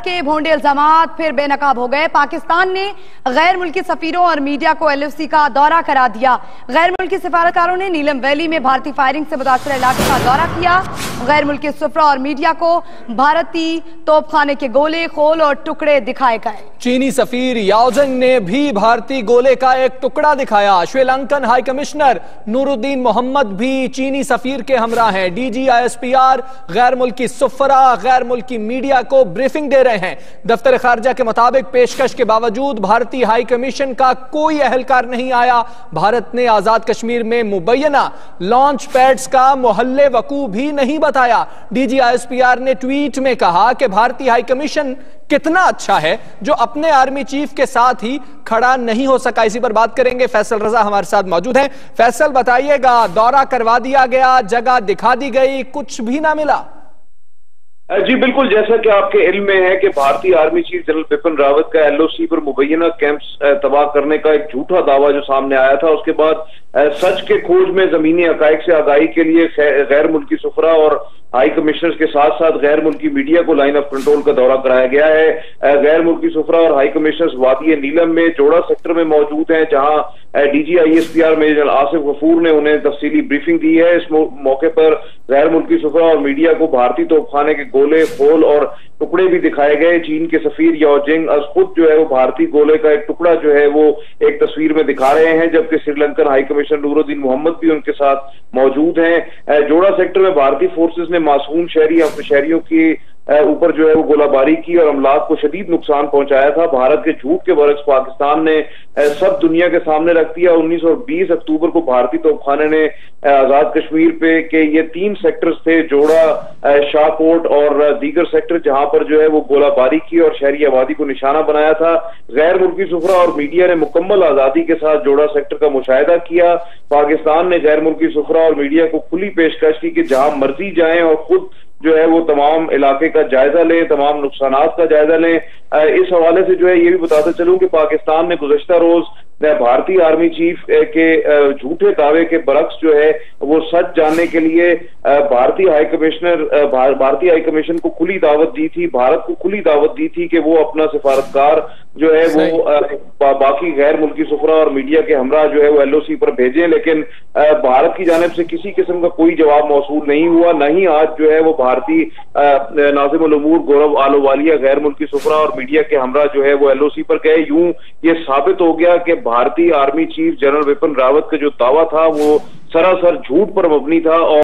के भोंडे इल्जामात फिर बेनकाब हो गए। पाकिस्तान ने गैर मुल्की सफीरों और मीडिया को LOC का दौरा करा दिया। गैर मुल्की सिफारतकारों ने नीलम वैली में भारतीय फायरिंग से मुतासर इलाके का दौरा किया। गैर मुल्की सुफरा और मीडिया को भारतीय तोपखाने के गोले, खोल और टुकड़े दिखाए गए। चीनी सफीर याओजिंग ने भी भारतीय गोले का एक टुकड़ा दिखाया। श्रीलंकन हाई कमिश्नर नूरुद्दीन मोहम्मद भी चीनी सफीर के हमरा हैं। DG ISPR गैर मुल्की सुफरा, गैर मुल्की मीडिया को ब्रीफिंग दे रहे हैं। दफ्तर खारजा के मुताबिक पेशकश के बावजूद भारतीय हाई कमीशन का कोई अहलकार नहीं आया। भारत ने आजाद कश्मीर में मुबैना लॉन्च पैड्स का मोहल्ले वकू भी नहीं बताया। DG ISPR ने ट्वीट में कहा कि भारतीय हाई कमीशन कितना अच्छा है जो अपने आर्मी चीफ के साथ ही खड़ा नहीं हो सका। इसी पर बात करेंगे, फैसल रजा हमारे साथ मौजूद हैं। फैसल, बताइएगा, दौरा करवा दिया गया, जगह दिखा दी गई, कुछ भी ना मिला? जी बिल्कुल, जैसा कि आपके इल्म में है कि भारतीय army chief general Bipin Rawat का LOC पर मुबैना कैंप्स तबाह करने का एक झूठा दावा जो सामने आया था, उसके बाद सच के खोज में जमीनी हकाइक से आगाही के लिए गैर मुल्की सुफरा और हाई कमिश्नर्स के साथ साथ गैर मुल्की मीडिया को लाइन ऑफ कंट्रोल का दौरा कराया गया है। गैर मुल्की सुफरा और हाई कमिश्नर्स वादी नीलम में जोड़ा सेक्टर में मौजूद हैं, जहां DG ISPR major general Asif Ghafoor ने उन्हें तफसीली ब्रीफिंग दी है। इस मौके पर गैर मुल्की सुफरा और मीडिया को भारतीय तोपखाने के गोले, खोल और टुकड़े भी दिखाए गए। चीन के सफीर याओजिंग खुद जो है वो भारतीय गोले का एक टुकड़ा जो है वो एक तस्वीर में दिखा रहे हैं, जबकि श्रीलंकन हाई कमिश्नर नूरुद्दीन मोहम्मद भी उनके साथ मौजूद हैं। जोड़ा सेक्टर में भारतीय फोर्सेस ने मासूम शहरियों की ऊपर जो है वो गोलाबारी की और अमलाक को शदीद नुकसान पहुंचाया था। भारत के झूठ के बरक्स पाकिस्तान ने सब दुनिया के सामने रख दिया। 19 और 20 अक्टूबर को भारतीय तोपखाने ने आजाद कश्मीर पे के ये 3 सेक्टर्स थे, जोड़ा, शाहकोट और दीगर सेक्टर, जहां पर जो है वो गोलाबारी की और शहरी आबादी को निशाना बनाया था। गैर मुल्की सुफरा और मीडिया ने मुकम्मल आजादी के साथ जोड़ा सेक्टर का मुशाहिदा किया। पाकिस्तान ने गैर मुल्की सुफरा और मीडिया को खुली पेशकश की कि जहां मर्जी जाएं और खुद जो है वो तमाम इलाके का जायजा लें, तमाम नुकसानात का जायजा लें। इस हवाले से जो है ये भी बताते चलूं कि पाकिस्तान ने गुज़श्ता रोज भारतीय आर्मी चीफ के झूठे दावे के बरक्स जो है वो सच जानने के लिए भारतीय हाई कमीशन को खुली दावत दी थी, भारत को खुली दावत दी थी कि वो अपना सिफारतकार जो है वो बाकी गैर मुल्की सुफरा और मीडिया के हमरा जो है वो LOC पर भेजें, लेकिन भारत की जानिब से किसी किस्म का कोई जवाब मौसूल नहीं हुआ। नहीं आज जो है वो भारतीय नाज़िमुल उमूर गौरव आलोवालिया गैर मुल्की सुफरा और मीडिया के हमरा जो है वो LOC पर गए। यूं ये साबित हो गया कि भारतीय army chief general Bipin Rawat का जो दावा था वो सरासर झूठ पर मबनी था। और